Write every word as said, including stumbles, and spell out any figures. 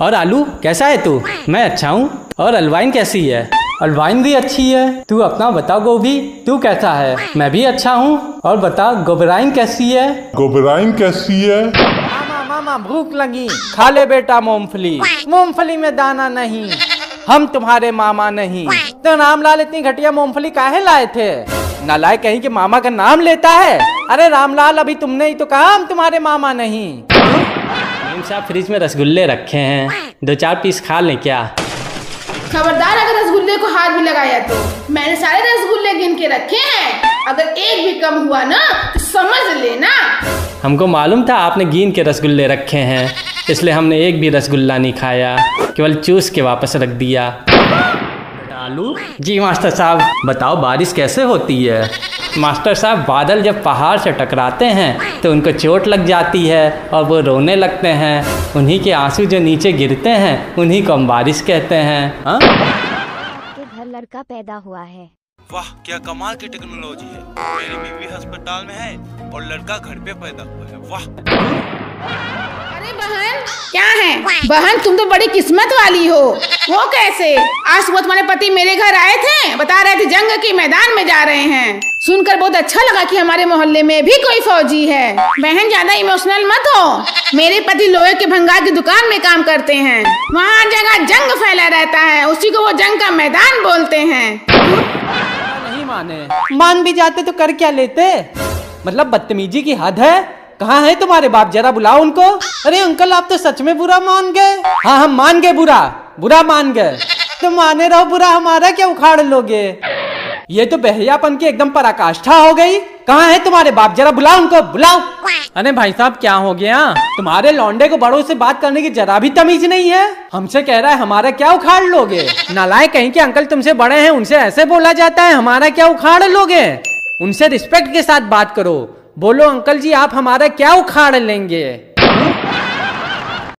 और आलू कैसा है तू? मैं अच्छा हूँ। और अलवाइन कैसी है? अलवाइन भी अच्छी है। तू अपना बता गोभी, तू कैसा है? मैं भी अच्छा हूँ। और बता गोबराइन कैसी है? गोबराइन कैसी है? मामा मामा भूख लगी, खा ले बेटा मूंगफली। मूंगफली में दाना नहीं, हम तुम्हारे मामा नहीं। तो रामलाल इतनी घटिया मूंगफली काहे लाए थे? नालायक कहीं के मामा का नाम लेता है। अरे रामलाल अभी तुमने ही तो कहा हम तुम्हारे मामा नहीं। साहब फ्रिज में रसगुल्ले रखे हैं, दो चार पीस खा लें क्या? खबरदार अगर रसगुल्ले को हाथ भी लगाया तो। मैंने सारे रसगुल्ले गिन के रखे हैं, अगर एक भी कम हुआ ना तो समझ लेना। हमको मालूम था आपने गिन के रसगुल्ले रखे हैं, इसलिए हमने एक भी रसगुल्ला नहीं खाया, केवल चूस के वापस रख दिया। आलू जी मास्टर साहब, बताओ बारिश कैसे होती है? मास्टर साहब, बादल जब पहाड़ से टकराते हैं तो उनको चोट लग जाती है और वो रोने लगते हैं। उन्हीं के आंसू जो नीचे गिरते हैं उन्हीं को हम बारिश कहते हैं। हाँ? आपके घर लड़का पैदा हुआ है। वाह क्या कमाल की टेक्नोलॉजी है। मेरी बीवी अस्पताल में है और लड़का घर पे पैदा हुआ है। वाह। अरे बहन क्या है? बहन तुम तो बड़ी किस्मत वाली हो। वो कैसे? आज सुबह तुम्हारे पति मेरे घर आए थे, बता रहे थे जंग के मैदान में जा रहे हैं। सुनकर बहुत अच्छा लगा कि हमारे मोहल्ले में भी कोई फौजी है। बहन ज्यादा इमोशनल मत हो। मेरे पति लोहे के भंगार की दुकान में काम करते हैं, वहाँ जगह जंग फैला रहता है, उसी को वो जंग का मैदान बोलते हैं। नहीं माने, मान भी जाते तो कर क्या लेते? मतलब बदतमीजी की हद है। कहाँ है तुम्हारे बाप? जरा बुलाओ उनको। अरे अंकल आप तो सच में बुरा मान गए। हाँ हम मान गए, बुरा बुरा मान गए। तुम माने रहो, बुरा हमारा क्या उखाड़ लोगे? ये तो बहरियापन की एकदम पराकाष्ठा हो गई। कहाँ है तुम्हारे बाप? जरा बुलाओ उनको, बुलाओ। अरे भाई साहब क्या हो गया? तुम्हारे लौंडे को बड़ों से बात करने की जरा भी तमीज नहीं है। हमसे कह रहा है हमारा क्या उखाड़ लोगे? नालायक कहीं के अंकल तुमसे बड़े हैं, उनसे ऐसे बोला जाता है हमारा क्या उखाड़ लोगे? उनसे रिस्पेक्ट के साथ बात करो। बोलो अंकल जी आप हमारा क्या उखाड़ लेंगे?